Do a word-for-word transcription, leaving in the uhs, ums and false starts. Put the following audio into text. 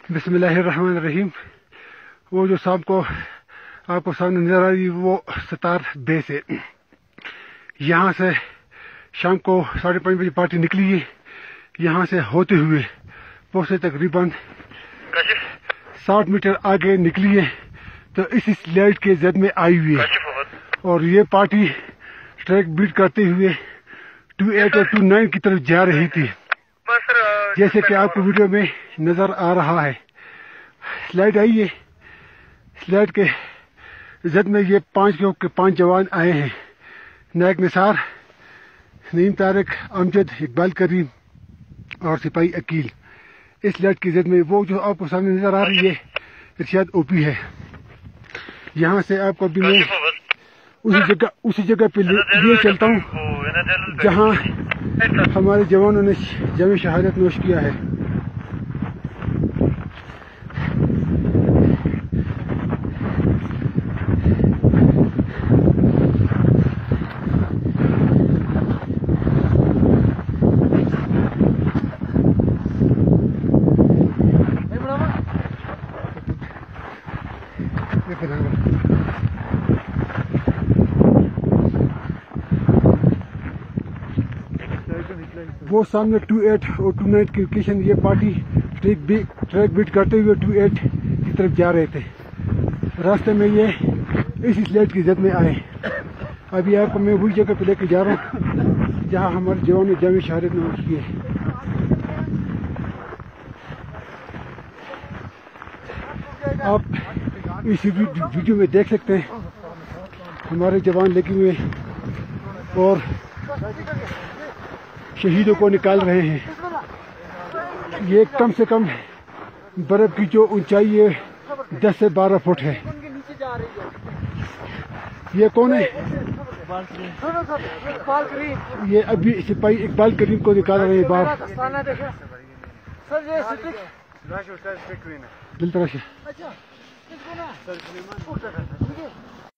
बिस्मिल्लाहिर्रहमानिर्रहीम। वो जो शाम को आपको सामने नजर आ रही वो सतार बेस है। यहाँ से शाम को साढ़े पाँच बजे पार्टी निकली है। यहाँ से होते हुए पहुंचे तकरीबन साठ मीटर आगे निकली है तो इसी स्लाइड के जद में आई हुई है और ये पार्टी ट्रैक बीट करते हुए टू एट और टू नाइन की तरफ जा रही थी, जैसे कि आपको वीडियो में नजर आ रहा है। स्लाइड आई है, स्लाइड के जद में ये पांच के पांच जवान आए हैं, नायक निसार, नईम तारिक, अमजद, इकबाल करीम और सिपाही अकील। इस स्लाइड की जद में वो जो आपको सामने नजर आ रही है इरशाद ओपी है। यहाँ से आपको अभी मैं उसी जगह उसी जगह पे लिए चलता हूँ जहाँ हमारे जवानों ने जमे शहादत नोश किया है। वो सामने टू एट और टू नाइन की लोकेशन, ये party track beat track beat करते हुए टू एट की तरफ जा रहे थे। रास्ते में ये इस स्लाइड की जद में आए। अभी आपको मैं वही जगह पे लेके जा रहा हूँ जहाँ हमारे जवानों ने जामे शहादत नोश किए। आप इस वीडियो में देख सकते हैं हमारे जवान लगे हुए और शहीदों को निकाल रहे हैं। ये कम से कम बर्फ की जो ऊंचाई है दस से बारह फुट है। ये कौन है? ये अभी सिपाही इकबाल करीम को निकाल रहे हैं बाहर। दिल तरह से